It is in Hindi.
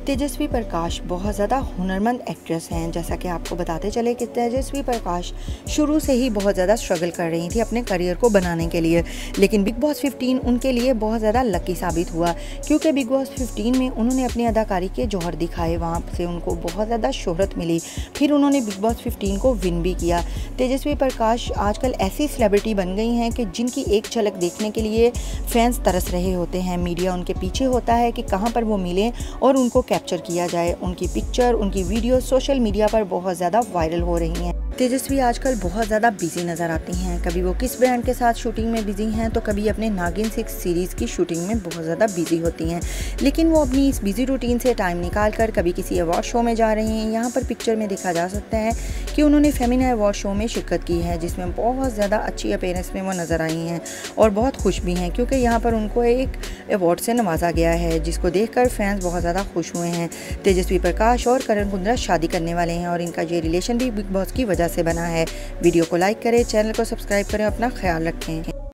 तेजस्वी प्रकाश बहुत ज़्यादा हुनरमंद एक्ट्रेस हैं। जैसा कि आपको बताते चले कि तेजस्वी प्रकाश शुरू से ही बहुत ज़्यादा स्ट्रगल कर रही थी अपने करियर को बनाने के लिए, लेकिन बिग बॉस 15 उनके लिए बहुत ज़्यादा लकी साबित हुआ, क्योंकि बिग बॉस 15 में उन्होंने अपनी अदाकारी के जौहर दिखाए। वहाँ से उनको बहुत ज़्यादा शोहरत मिली, फिर उन्होंने बिग बॉस 15 को विन भी किया। तेजस्वी प्रकाश आजकल ऐसी सेलिब्रिटी बन गई हैं कि जिनकी एक झलक देखने के लिए फैंस तरस रहे होते हैं। मीडिया उनके पीछे होता है कि कहाँ पर वो मिलें और उनको कैप्चर किया जाए। उनकी पिक्चर, उनकी वीडियो सोशल मीडिया पर बहुत ज़्यादा वायरल हो रही हैं। तेजस्वी आजकल बहुत ज़्यादा बिजी नज़र आती हैं। कभी वो किस ब्रांड के साथ शूटिंग में बिजी हैं, तो कभी अपने नागिन 6 सीरीज़ की शूटिंग में बहुत ज़्यादा बिजी होती हैं। लेकिन वो अपनी इस बिजी रूटीन से टाइम निकाल कर कभी किसी अवार्ड शो में जा रही हैं। यहाँ पर पिक्चर में देखा जा सकता है कि उन्होंने फेमिना अवार्ड शो में शिरकत की है, जिसमें बहुत ज़्यादा अच्छी अपीयरेंस में वो नज़र आई हैं और बहुत खुश भी हैं, क्योंकि यहाँ पर उनको एक अवार्ड से नवाजा गया है, जिसको देखकर फैंस बहुत ज़्यादा खुश हुए हैं। तेजस्वी प्रकाश और करण कुंद्रा शादी करने वाले हैं और इनका ये रिलेशन भी बिग बॉस की वजह से बना है। वीडियो को लाइक करें, चैनल को सब्सक्राइब करें, अपना ख्याल रखें।